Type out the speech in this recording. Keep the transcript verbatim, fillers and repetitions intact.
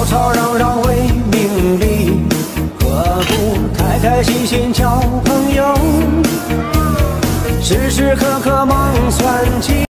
吵嚷嚷为名利，何不开开心心交朋友？时时刻刻忙算计。